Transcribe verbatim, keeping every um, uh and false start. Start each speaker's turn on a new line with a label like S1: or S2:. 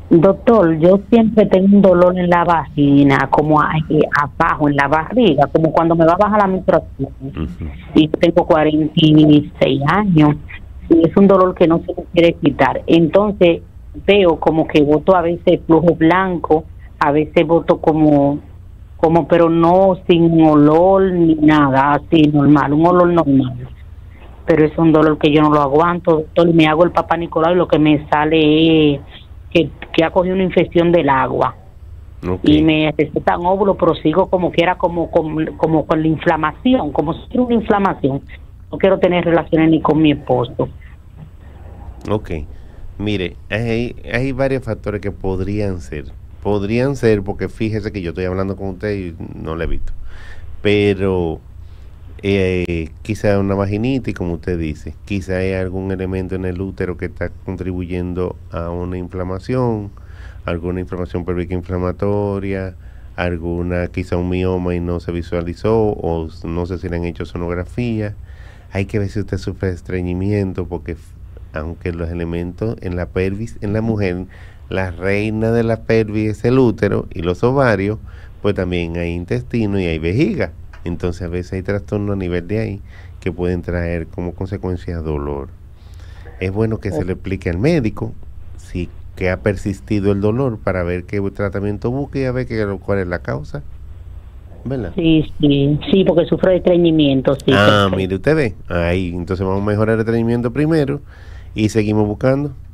S1: Doctor, yo siempre tengo un dolor en la vagina, como ahí abajo, en la barriga, como cuando me va a bajar la menstruación.
S2: Ujú.
S1: Y yo tengo cuarenta y seis años y es un dolor que no se me quiere quitar. Entonces veo como que boto a veces flujo blanco, a veces boto como, como pero no sin olor ni nada, así normal, un olor normal. Pero es un dolor que yo no lo aguanto, doctor, y me hago el Papá Nicolau y lo que me sale es que, que ha cogido una infección del agua
S2: Ok,
S1: y me recetan óvulos, pero sigo como quiera, como, como, como con la inflamación, como si tuviera una inflamación. No quiero tener relaciones ni con mi esposo.
S2: ok. Mire, hay, hay varios factores que podrían ser. Podrían ser porque fíjese que yo estoy hablando con usted y no le he visto. Pero eh, quizá una vaginitis, como usted dice. Quizá hay algún elemento en el útero que está contribuyendo a una inflamación, alguna inflamación pélvica inflamatoria, alguna quizá un mioma y no se visualizó, o no sé si le han hecho sonografía. Hay que ver si usted sufre de estreñimiento, porque f- aunque los elementos en la pelvis, en la mujer, la reina de la pelvis es el útero y los ovarios, pues también hay intestino y hay vejiga. Entonces a veces hay trastornos a nivel de ahí que pueden traer como consecuencia dolor. Es bueno que se le explique al médico si que ha persistido el dolor para ver qué tratamiento busca y a ver qué, cuál es la causa, ¿verdad?
S1: Sí, sí, sí, porque sufro de estreñimiento, sí,
S2: Ah,
S1: perfecto.
S2: mire usted ve, ahí, entonces vamos a mejorar el estreñimiento primero y seguimos buscando.